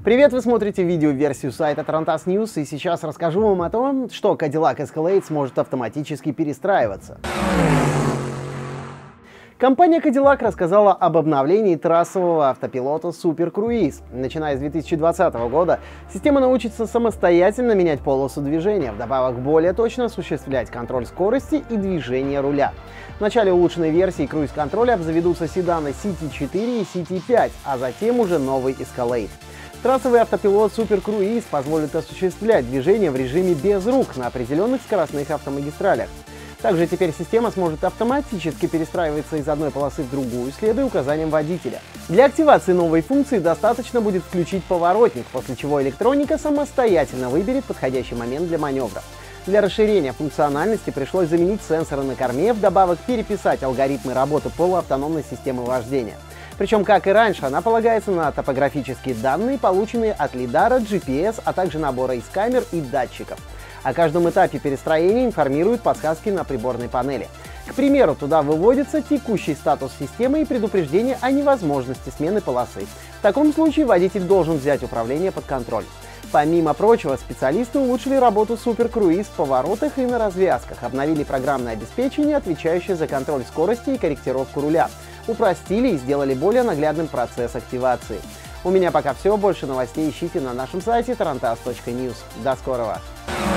Привет, вы смотрите видео-версию сайта Tarantas News, и сейчас расскажу вам о том, что Cadillac Escalade сможет автоматически перестраиваться. Компания Cadillac рассказала об обновлении трассового автопилота Super Cruise. Начиная с 2020 года система научится самостоятельно менять полосу движения, вдобавок более точно осуществлять контроль скорости и движения руля. В начале улучшенной версии круиз-контроля обзаведутся седаны CT4 и CT5, а затем уже новый Escalade. Трассовый автопилот Super Cruise позволит осуществлять движение в режиме без рук на определенных скоростных автомагистралях. Также теперь система сможет автоматически перестраиваться из одной полосы в другую, следуя указаниям водителя. Для активации новой функции достаточно будет включить поворотник, после чего электроника самостоятельно выберет подходящий момент для маневра. Для расширения функциональности пришлось заменить сенсоры на корме, вдобавок переписать алгоритмы работы полуавтономной системы вождения. Причем, как и раньше, она полагается на топографические данные, полученные от лидара, GPS, а также набора из камер и датчиков. О каждом этапе перестроения информируют подсказки на приборной панели. К примеру, туда выводится текущий статус системы и предупреждение о невозможности смены полосы. В таком случае водитель должен взять управление под контроль. Помимо прочего, специалисты улучшили работу Super Cruise в поворотах и на развязках, обновили программное обеспечение, отвечающее за контроль скорости и корректировку руля, упростили и сделали более наглядным процесс активации. У меня пока все, больше новостей ищите на нашем сайте tarantas.news. До скорого!